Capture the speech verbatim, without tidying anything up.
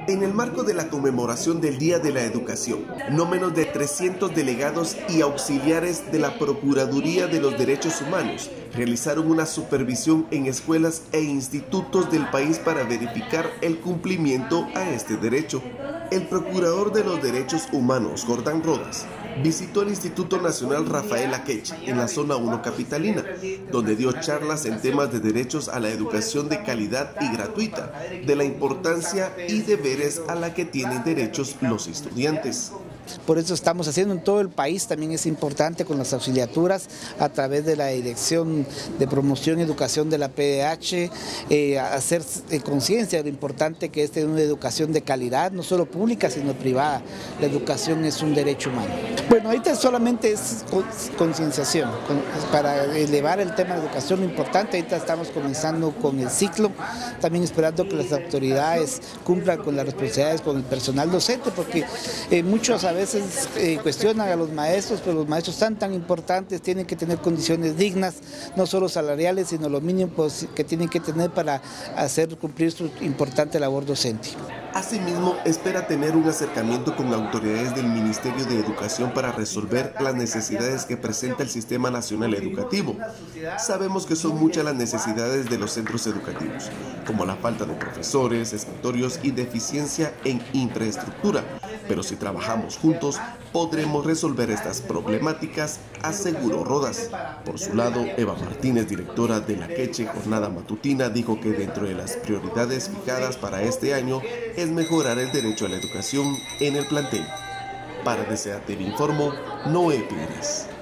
En el marco de la conmemoración del Día de la Educación, no menos de trescientos delegados y auxiliares de la Procuraduría de los Derechos Humanos realizaron una supervisión en escuelas e institutos del país para verificar el cumplimiento a este derecho. El Procurador de los Derechos Humanos, Jordán Rodas, visitó el Instituto Nacional Rafael Akeche en la zona uno capitalina, donde dio charlas en temas de derechos a la educación de calidad y gratuita, de la importancia y deberes a la que tienen derechos los estudiantes. Por eso estamos haciendo en todo el país, también es importante con las auxiliaturas a través de la Dirección de Promoción y Educación de la P D H, eh, hacer eh, conciencia de lo importante que es tener una educación de calidad, no solo pública sino privada. La educación es un derecho humano. Bueno, ahorita solamente es concienciación, para elevar el tema de educación, lo importante, ahorita estamos comenzando con el ciclo, también esperando que las autoridades cumplan con las responsabilidades con el personal docente, porque eh, muchos a veces eh, cuestionan a los maestros, pero los maestros tan tan importantes tienen que tener condiciones dignas, no solo salariales, sino lo mínimo que tienen que tener para hacer cumplir su importante labor docente. Asimismo, espera tener un acercamiento con autoridades del Ministerio de Educación para resolver las necesidades que presenta el Sistema Nacional Educativo. Sabemos que son muchas las necesidades de los centros educativos, como la falta de profesores, escritorios y deficiencia en infraestructura, pero si trabajamos juntos, podremos resolver estas problemáticas, aseguró Rodas. Por su lado, Eva Martínez, directora de la Akeche Jornada Matutina, dijo que dentro de las prioridades fijadas para este año es mejorar el derecho a la educación en el plantel. Para D C A T V informó Noé Pérez.